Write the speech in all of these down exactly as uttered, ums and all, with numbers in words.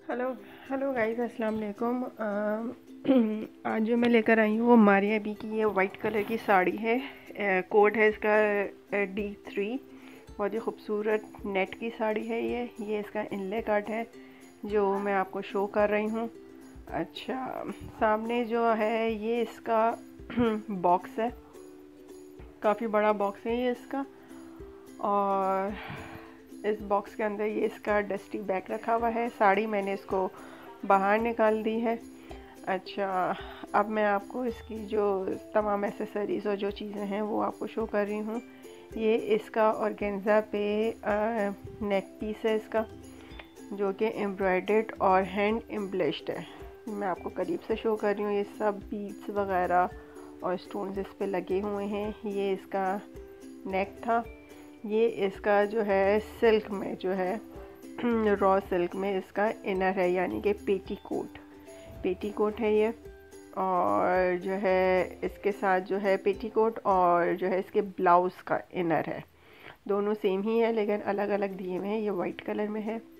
Hello hello guys, अस्सलाम वालेकुम। अ, आज जो मैं लेकर आई हूँ वो मारिया बी की ये वाइट कलर की साड़ी है। अ, कोड है इसका डी थ्री। बहुत ही खूबसूरत नेट की साड़ी है ये ये इसका इनले कट है जो मैं आपको शो कर रही हूँ। अच्छा, सामने जो है ये इसका बॉक्स है, काफ़ी बड़ा बॉक्स है ये इसका। और इस बॉक्स के अंदर ये इसका डस्टी बैग रखा हुआ है। साड़ी मैंने इसको बाहर निकाल दी है। अच्छा, अब मैं आपको इसकी जो तमाम एसेसरीज़ और जो चीज़ें हैं वो आपको शो कर रही हूँ। ये इसका ऑर्गेन्जा पे नेक पीस है इसका, जो कि एम्ब्रॉयडर्ड और हैंड एम्ब्लिश्ड है। मैं आपको करीब से शो कर रही हूँ। ये सब बीड्स वगैरह और स्टोन्स इस पे लगे हुए हैं। ये इसका नेक था। ये इसका जो है सिल्क में जो है रॉ सिल्क में इसका इनर है, यानी कि पेटीकोट पेटीकोट है ये। और जो है इसके साथ जो है पेटीकोट और जो है इसके ब्लाउज़ का इनर है, दोनों सेम ही है लेकिन अलग अलग दिए हुए हैं। ये वाइट कलर में है।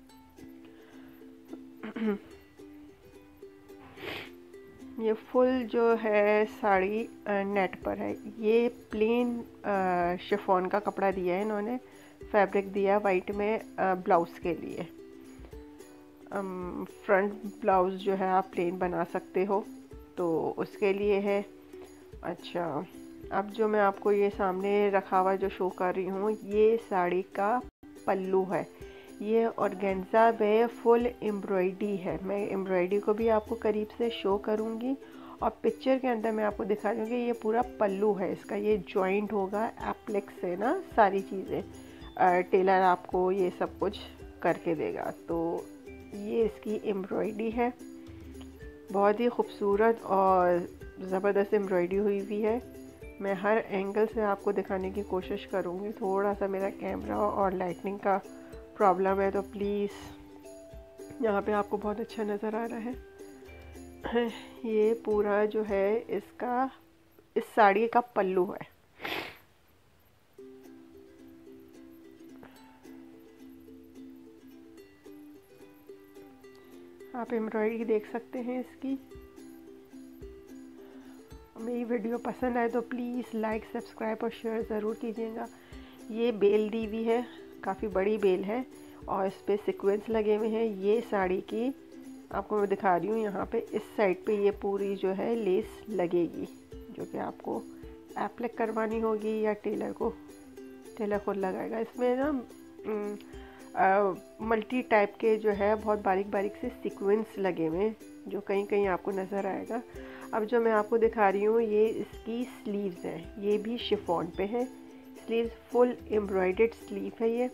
ये फुल जो है साड़ी नेट पर है। ये प्लेन शिफॉन का कपड़ा दिया है इन्होंने, फैब्रिक दिया वाइट में ब्लाउज़ के लिए। फ्रंट ब्लाउज़ जो है आप प्लेन बना सकते हो, तो उसके लिए है। अच्छा, अब जो मैं आपको ये सामने रखा हुआ जो शो कर रही हूँ, ये साड़ी का पल्लू है। ये ऑर्गेन्जा पे फुल एम्ब्रॉयडरी है। मैं एम्ब्रॉयडरी को भी आपको करीब से शो करूँगी और पिक्चर के अंदर मैं आपको दिखा दूँगी। ये पूरा पल्लू है इसका, ये जॉइंट होगा एप्लिक्स से ना, सारी चीज़ें टेलर आपको ये सब कुछ करके देगा। तो ये इसकी एम्ब्रॉयडरी है, बहुत ही खूबसूरत और ज़बरदस्त एम्ब्रॉयडरी हुई हुई है। मैं हर एंगल से आपको दिखाने की कोशिश करूँगी। थोड़ा सा मेरा कैमरा और लाइटनिंग का प्रॉब्लम है, तो प्लीज़ यहाँ पे आपको बहुत अच्छा नज़र आ रहा है। ये पूरा जो है इसका इस साड़ी का पल्लू है। आप एम्ब्रॉयडरी देख सकते हैं इसकी। मेरी वीडियो पसंद आए तो प्लीज़ लाइक, सब्सक्राइब और शेयर ज़रूर कीजिएगा। ये बेल दी हुई है, काफ़ी बड़ी बेल है और इस पर सीक्वेंस लगे हुए हैं। ये साड़ी की आपको मैं दिखा रही हूँ, यहाँ पे इस साइड पे ये पूरी जो है लेस लगेगी, जो कि आपको एप्लिक करवानी होगी या टेलर को टेलर खुद लगाएगा। इसमें ना मल्टी टाइप के जो है बहुत बारीक बारीक से सीक्वेंस लगे हुए हैं, जो कहीं कहीं आपको नज़र आएगा। अब जो मैं आपको दिखा रही हूँ ये इसकी स्लीव्स हैं। ये भी शिफॉन पे है। स्लीव्स फुल एम्ब्रॉयडर्ड स्लीव है। ये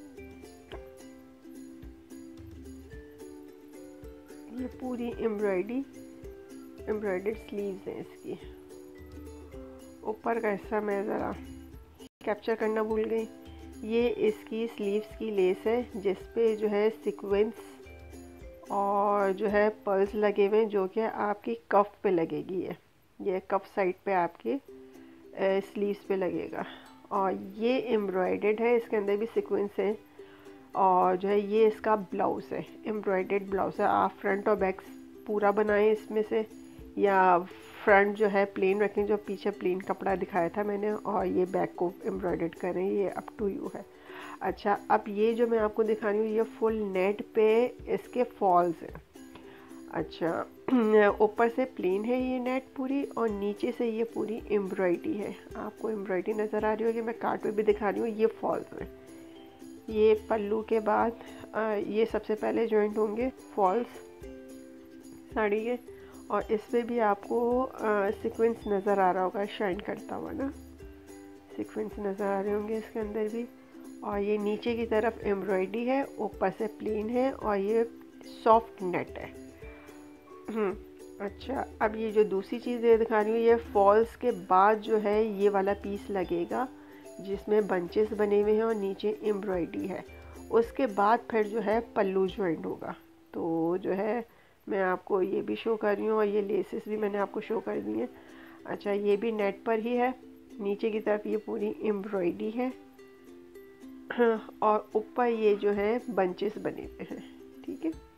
ये पूरी एम्ब्रॉयडरी एम्ब्रॉयडर्ड स्लीव्स हैं इसकी। ऊपर का हिस्सा मैं ज़रा कैप्चर करना भूल गई। ये इसकी स्लीव्स की लेस है, जिस पे जो है सीक्वेंस और जो है पर्ल्स लगे हुए हैं, जो कि आपकी कफ पे लगेगी। ये ये कफ साइड पे आपकी स्लीव्स पे लगेगा। और ये एम्ब्रॉयडर्ड है, इसके अंदर भी सीक्वेंस है। और जो है ये इसका ब्लाउज़ है, एम्ब्रॉयडर्ड ब्लाउज़ है। आप फ्रंट और बैक पूरा बनाएं इसमें से, या फ्रंट जो है प्लेन रखें, जो पीछे प्लेन कपड़ा दिखाया था मैंने, और ये बैक को एम्ब्रॉयडर्ड करें। ये अप टू यू है। अच्छा, अब ये जो मैं आपको दिखा रही हूँ ये फुल नेट पे इसके फॉल्स हैं। अच्छा, ऊपर से प्लेन है ये नेट पूरी, और नीचे से ये पूरी एम्ब्रॉयडरी है। आपको एम्ब्रॉयडरी नज़र आ रही होगी, मैं कार्ड पे भी दिखा रही हूँ। ये फॉल्स हैं। ये पल्लू के बाद आ, ये सबसे पहले जॉइंट होंगे फॉल्स साड़ी के, और इस पे भी आपको सीक्वेंस नज़र आ रहा होगा शाइन करता हुआ ना, सीक्वेंस नज़र आ रहे होंगे इसके अंदर भी। और ये नीचे की तरफ एम्ब्रॉयडरी है, ऊपर से प्लेन है, और ये सॉफ्ट नेट है। अच्छा, अब ये जो दूसरी चीज़ ये दिखा रही हूँ, ये फॉल्स के बाद जो है ये वाला पीस लगेगा, जिसमें बंचेस बने हुए हैं और नीचे एम्ब्रॉयडरी है। उसके बाद फिर जो है पल्लू ज्वाइंट होगा। तो जो है मैं आपको ये भी शो कर रही हूँ, और ये लेसेस भी मैंने आपको शो कर दी हैं। अच्छा, ये भी नेट पर ही है। नीचे की तरफ ये पूरी एम्ब्रॉयडरी है और ऊपर ये जो है बंचेस बने हुए हैं। ठीक है।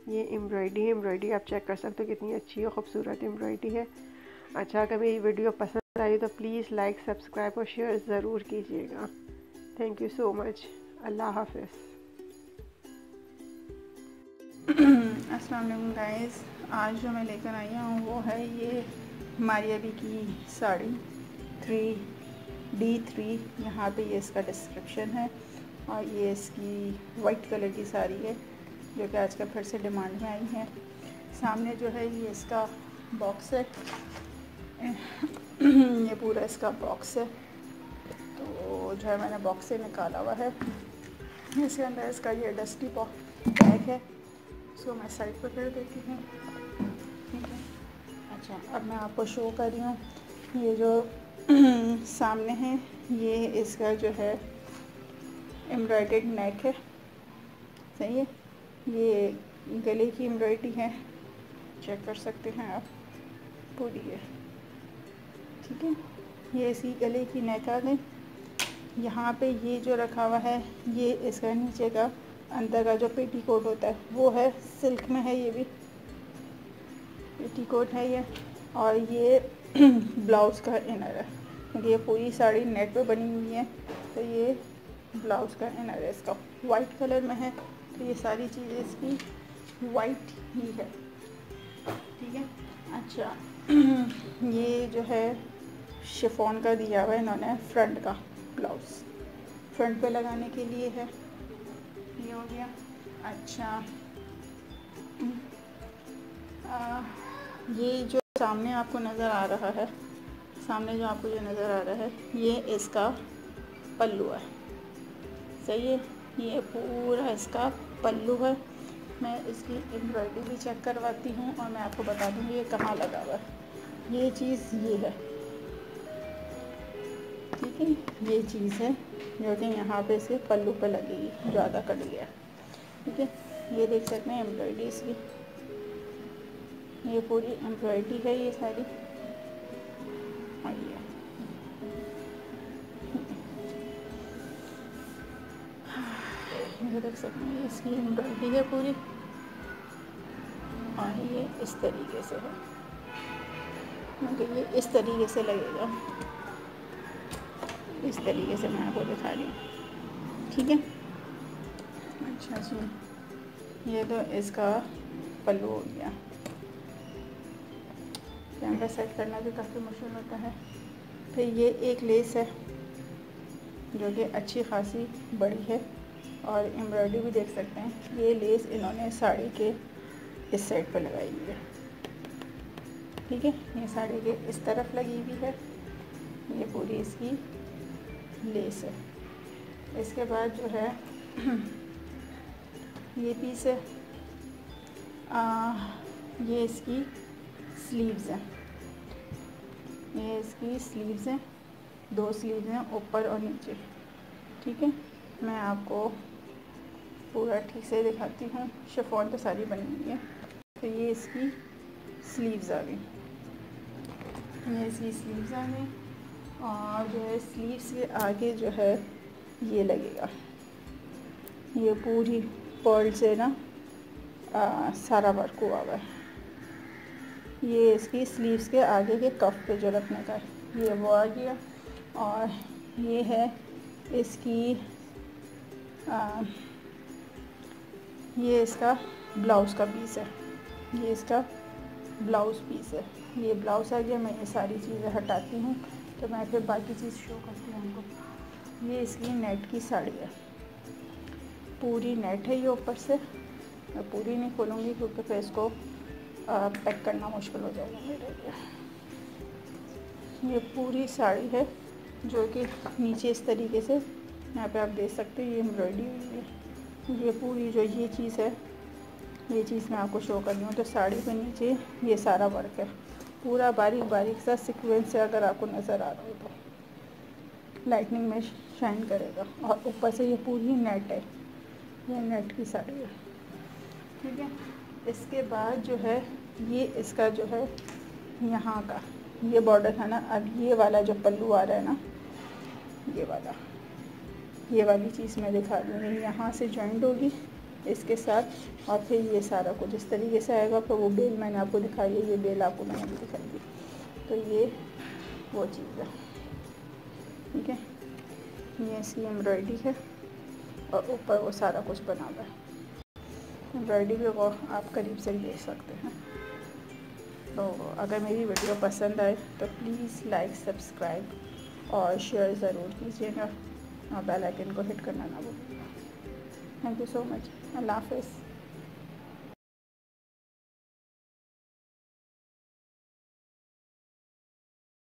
ये एम्ब्रॉयडरी एम्ब्रॉयडरी आप चेक कर सकते हो कितनी अच्छी और ख़ूबसूरत एम्ब्रॉयडरी है। अच्छा, अगर मेरी वीडियो पसंद आई तो प्लीज़ लाइक, सब्सक्राइब और शेयर ज़रूर कीजिएगा। Thank you so much. अल्लाह हाफ़िज़। अस्सलाम वालेकुम गाइस, आज जो मैं लेकर आई हूँ वो है ये मारिया बी की साड़ी थ्री डी थ्री। यहाँ पे ये इसका डिस्क्रिप्शन है और ये इसकी वाइट कलर की साड़ी है जो कि आजकल फिर से डिमांड में आई है। सामने जो है ये इसका बॉक्स है, ये पूरा इसका बॉक्स है। तो जो है मैंने बॉक्स से निकाला हुआ है। इसके अंदर इसका ये डस्टी बैग है, इसको मैं साइड पर कर देती हूँ। ठीक है, अच्छा अब मैं आपको शो कर रही हूँ। ये जो सामने है ये इसका जो है एम्ब्रॉयडर्ड नेक है, सही है। ये गले की एम्ब्रॉयडरी है, चेक कर सकते हैं आप, पूरी है। ठीक है, ये इसकी गले की नेक आ गई। यहाँ पे ये जो रखा हुआ है ये इसका नीचे का अंदर का जो पेटीकोट होता है वो है, सिल्क में है, ये भी पेटीकोट है ये। और ये ब्लाउज़ का इनर है, क्योंकि ये पूरी साड़ी नेट पे बनी हुई है तो ये ब्लाउज़ का इनर है। इसका वाइट कलर में है तो ये सारी चीज़ें इसकी वाइट ही है। ठीक है, अच्छा ये जो है शिफॉन का दिया हुआ है इन्होंने, फ्रंट का ब्लाउज़ फ्रंट पे लगाने के लिए है, ये हो गया। अच्छा आ, ये जो सामने आपको नज़र आ रहा है, सामने जो आपको जो नज़र आ रहा है ये इसका पल्लू है, सही है। ये पूरा इसका पल्लू है। मैं इसकी एम्ब्रॉयडरी भी चेक करवाती हूँ और मैं आपको बता दूँगी ये कहाँ लगा हुआ है। ये चीज़ ये है, ठीक है, ये चीज़ है जो कि यहाँ पे से पल्लू पे लगेगी, ज़्यादा कट गया। ठीक है, ये देख सकते हैं एम्ब्रॉयडरी इसकी, ये पूरी एम्ब्रॉयडरी है ये सारी। और ये ये देख सकते हैं इसकी एम्ब्रॉयडरी है पूरी, और ये इस तरीके से है, क्योंकि ये इस तरीके से लगेगा, इस तरीके से मैं आपको दिखा रही हूँ। ठीक है, अच्छा जी, ये तो इसका पल्लू हो गया। कैमरा सेट करना भी काफ़ी मुश्किल होता है। फिर ये एक लेस है जो कि अच्छी खासी बड़ी है और एम्ब्रॉयडरी भी देख सकते हैं। ये लेस इन्होंने साड़ी के इस साइड पर लगाई हुई है। ठीक है, ये साड़ी के इस तरफ लगी हुई है, ये पूरी इसकी लेस है। इसके बाद जो है ये पीस है, आ, ये इसकी स्लीव्स हैं, ये इसकी स्लीव्स हैं, दो स्लीव्स हैं ऊपर और नीचे। ठीक है, मैं आपको पूरा ठीक से दिखाती हूँ। शिफॉन तो सारी बनी हुई है, तो ये इसकी स्लीव्स आ गई, ये इसकी स्लीव्स आ गई। और जो है स्लीव्स के आगे जो है ये लगेगा, ये पूरी पर्ल से ना आ, सारा वर्क हुआ हुआ है। ये इसकी स्लीव्स के आगे के कफ पे जो रखने का है ये वो आ गया। और ये है इसकी आ, ये इसका ब्लाउज़ का पीस है, ये इसका ब्लाउज़ पीस है, ये ब्लाउज़ आ गया। मैं ये सारी चीज़ें हटाती हूँ तो मैं फिर बाकी चीज़ शो करती हूँ उनको। ये इसकी नेट की साड़ी है, पूरी नेट है ये ऊपर से। मैं पूरी नहीं खोलूँगी क्योंकि फिर इसको पैक करना मुश्किल हो जाएगा मेरे लिए। ये पूरी साड़ी है जो कि नीचे इस तरीके से यहाँ पे आप देख सकते हैं ये एम्ब्रॉयडरी हुई है। ये पूरी जो ये चीज़ है, ये चीज़ मैं आपको शो कर रही हूँ। तो साड़ी पे नीचे ये सारा वर्क है, पूरा बारीक बारीक सा सीक्वेंस से, अगर आपको नज़र आ रहा हो तो लाइटनिंग में शाइन करेगा। और ऊपर से ये पूरी नेट है, ये नेट की साड़ी है। ठीक है, इसके बाद जो है ये इसका जो है यहाँ का ये बॉर्डर है ना, अब ये वाला जो पल्लू आ रहा है ना, ये वाला ये वाली चीज़ मैं दिखा दूँगी। यहाँ से जॉइंट होगी इसके साथ, और फिर ये सारा कुछ इस तरीके से आएगा। फिर वो बेल मैंने आपको दिखाई है, ये बेल आपको मैंने भी दिखाई दी। तो ये वो चीज़ है, ठीक है। ये इसकी एम्ब्रॉयडरी है और ऊपर वो सारा कुछ बना हुआ है। एम्ब्रॉयडरी को आप करीब से देख सकते हैं। तो अगर मेरी वीडियो पसंद आए तो प्लीज़ लाइक, सब्सक्राइब और शेयर ज़रूर कीजिएगा और बेल आइकन को हिट करना ना भूलिएगा। Thank you so much. अल्लाह हाफ़िज़।